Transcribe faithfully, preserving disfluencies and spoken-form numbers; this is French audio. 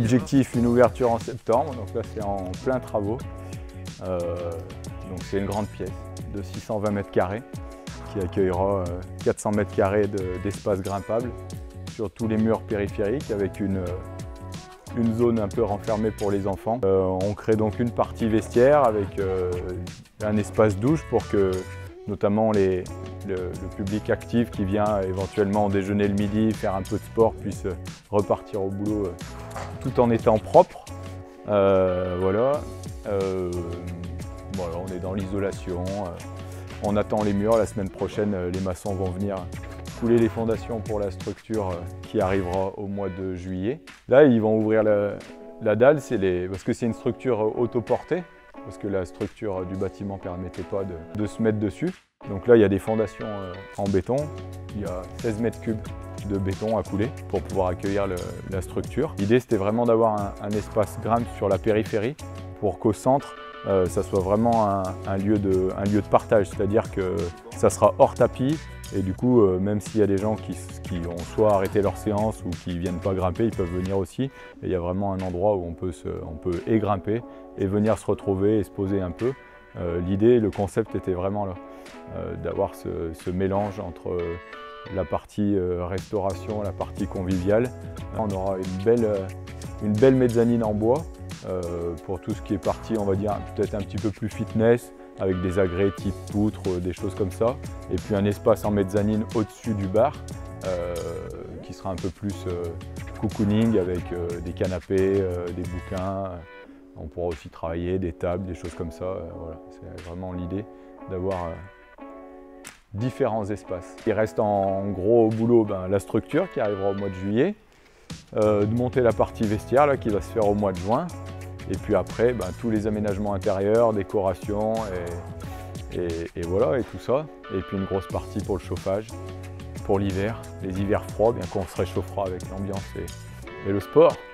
Objectif, une ouverture en septembre, donc là c'est en plein travaux. Euh, donc c'est une grande pièce de six cent vingt mètres carrés qui accueillera euh, quatre cents mètres carrés d'espace grimpable sur tous les murs périphériques avec une, une zone un peu renfermée pour les enfants. Euh, on crée donc une partie vestiaire avec euh, un espace douche pour que notamment les, le, le public actif qui vient éventuellement déjeuner le midi, faire un peu de sport, puisse repartir au boulot tout en étant propre. Euh, voilà. Euh, voilà, on est dans l'isolation. On attend les murs. La semaine prochaine, les maçons vont venir couler les fondations pour la structure qui arrivera au mois de juillet. Là, ils vont ouvrir la, la dalle, les, parce que c'est une structure autoportée, parce que la structure du bâtiment ne permettait pas de, de se mettre dessus. Donc là, il y a des fondations en béton. Il y a seize mètres cubes de béton à couler pour pouvoir accueillir le, la structure. L'idée, c'était vraiment d'avoir un, un espace grimpe sur la périphérie pour qu'au centre, euh, ça soit vraiment un, un, lieu de, un lieu de partage, c'est-à-dire que ça sera hors tapis et du coup, euh, même s'il y a des gens qui, qui ont soit arrêté leur séance ou qui ne viennent pas grimper, ils peuvent venir aussi. Et il y a vraiment un endroit où on peut, se, on peut et grimper et venir se retrouver et se poser un peu. Euh, L'idée, le concept était vraiment là, euh, d'avoir ce, ce mélange entre euh, la partie euh, restauration, la partie conviviale. On aura une belle, une belle mezzanine en bois euh, pour tout ce qui est partie, on va dire, peut-être un petit peu plus fitness, avec des agrès type poutre, des choses comme ça. Et puis un espace en mezzanine au-dessus du bar, euh, qui sera un peu plus euh, cocooning, avec euh, des canapés, euh, des bouquins. On pourra aussi travailler des tables, des choses comme ça. Euh, voilà. C'est vraiment l'idée d'avoir euh, différents espaces. Il reste en gros au boulot ben, la structure qui arrivera au mois de juillet, euh, de monter la partie vestiaire là, qui va se faire au mois de juin. Et puis après, ben, tous les aménagements intérieurs, décoration et, et, et voilà, et tout ça. Et puis une grosse partie pour le chauffage, pour l'hiver, les hivers froids, bien qu'on se réchauffera avec l'ambiance et, et le sport.